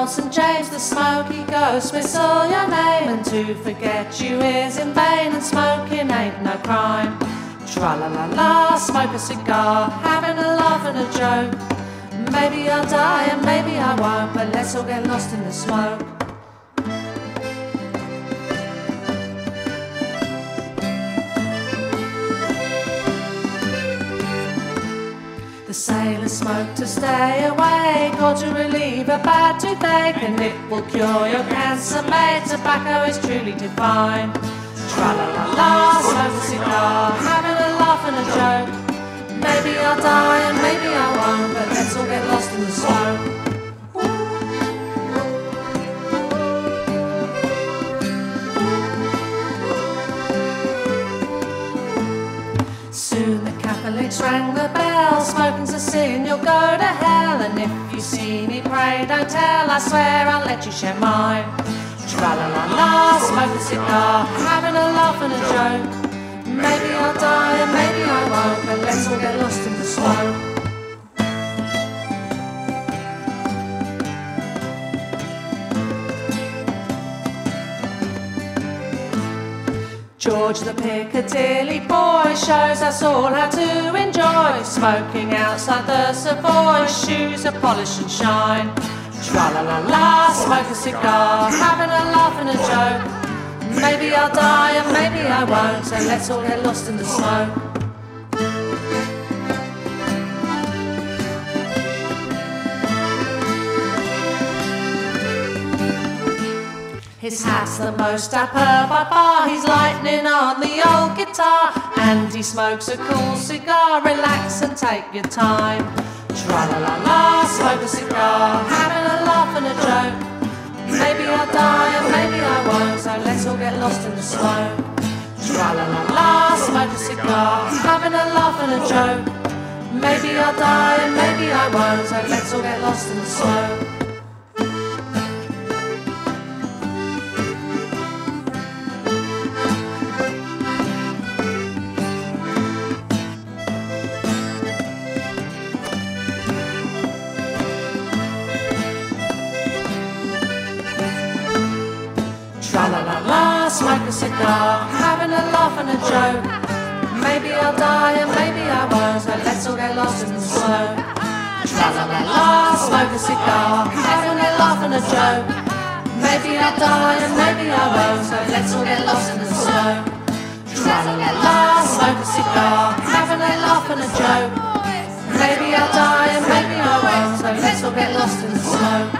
old St. James, the smoky ghost whistle your name, and to forget you is in vain, and smoking ain't no crime. Tra-la-la-la, smoke a cigar, having a laugh and a joke. Maybe I'll die and maybe I won't, but let's all get lost in the smoke. The sailors smoke to stay awake, or to relieve a bad toothache, and it will cure your cancer, mate. Tobacco is truly divine. Tra-la-la-la, smoke a cigar, having a laugh and a joke. Maybe I'll die and maybe I won't, but let's all get lost in the smoke. Soon the Catholics rang the bell, smoking's a sin, you'll go to hell. And if you see me, pray don't tell, I swear I'll let you share mine. Tra-la-la-la, smoke a cigar, having a laugh and a joke. Maybe I'll die and maybe I won't, but let's all get lost in the smoke. George the Piccadilly boy shows us all how to enjoy smoking outside the Savoy. Shoes are polished and shine. Tra-la-la-la, smoke a cigar, having a laugh and a joke. Maybe I'll die and maybe I won't, so let's all get lost in the smoke. His hat's the most dapper by far, he's lightning on the old guitar, and he smokes a cool cigar. Relax and take your time. Tra-la-la-la, smoke a cigar, having a laugh and a joke. Maybe I'll die and maybe I won't, so let's all get lost in the smoke. Tra-la-la-la, smoke a cigar, having a laugh and a joke. Maybe I'll die and maybe I won't, so let's all get lost in the smoke. Tra-la-la-la, smoke a cigar, having a laugh and a joke. Maybe I'll die and maybe I won't, so let's all get lost in the smoke. Tra-la-la-la, smoke a cigar, having a laugh and a joke. Maybe I'll die and maybe I won't, so let's all get lost in the smoke. Tra-la-la-la, smoke a cigar, having a laugh and a joke. Maybe I'll die and maybe I won't, so let's all get lost in the smoke.